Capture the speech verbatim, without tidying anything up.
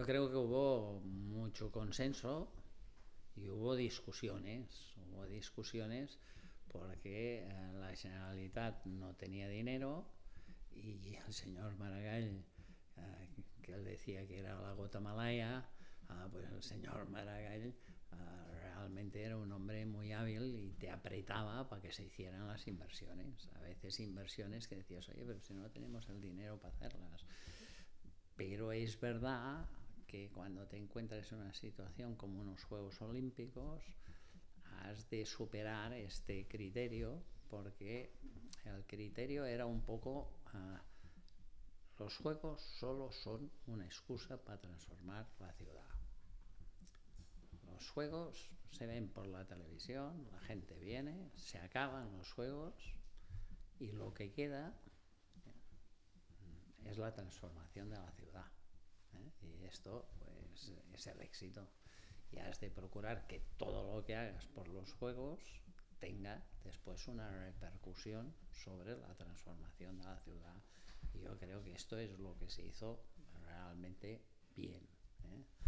Yo creo que hubo mucho consenso y hubo discusiones. Hubo discusiones porque eh, la Generalitat no tenía dinero y el señor Maragall, eh, que él decía que era la gota malaya, uh, pues el señor Maragall uh, realmente era un hombre muy hábil y te apretaba para que se hicieran las inversiones. A veces inversiones que decías, oye, pero si no tenemos el dinero para hacerlas. Pero es verdad que cuando te encuentras en una situación como unos Juegos Olímpicos, has de superar este criterio, porque el criterio era un poco uh, los Juegos solo son una excusa para transformar la ciudad. Los Juegos se ven por la televisión, la gente viene, se acaban los Juegos y lo que queda es la transformación de la ciudad, ¿eh? Y esto pues es el éxito. Y has de procurar que todo lo que hagas por los Juegos tenga después una repercusión sobre la transformación de la ciudad. Y yo creo que esto es lo que se hizo realmente bien, ¿eh?